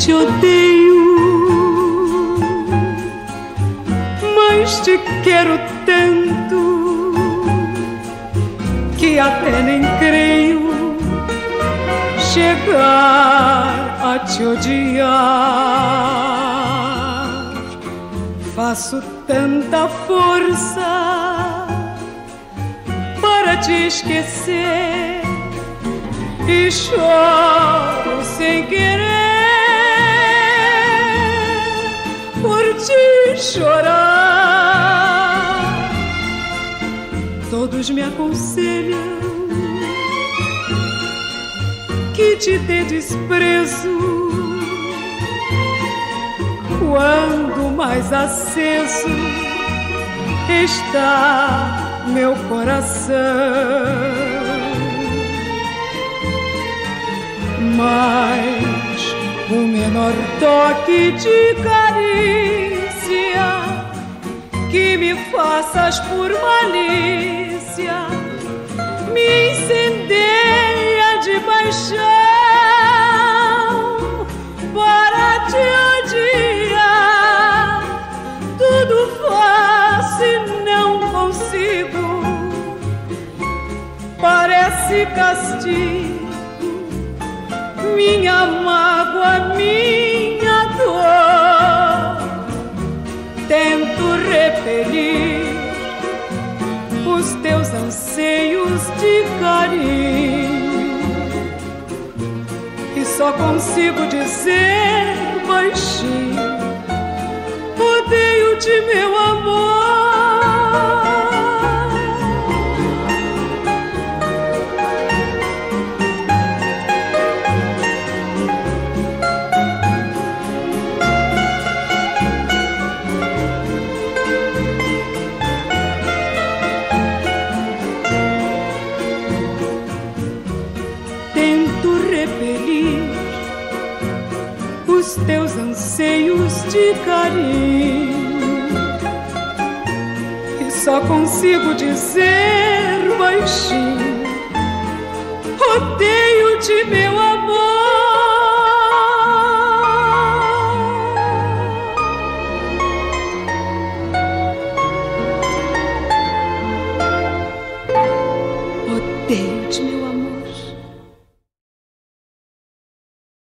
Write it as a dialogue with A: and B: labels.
A: te odeio, mas te quero tanto que até nem creio chegar a te odiar. Faço tanta força para te esquecer e choro sem querer por te chorar. Todos me aconselham que te dê desprezo quando mais aceso está meu coração. Mas o menor toque de carícia que me faças por malícia me incendeia de paixão para te odiar. Tudo faço e não consigo, parece castigo, minha mágoa, minha dor. Tento repelir os teus anseios de carinho e só consigo dizer baixinho: odeio-te, meu amor. Os teus anseios de carinho e só consigo dizer baixinho: odeio-te, meu amor.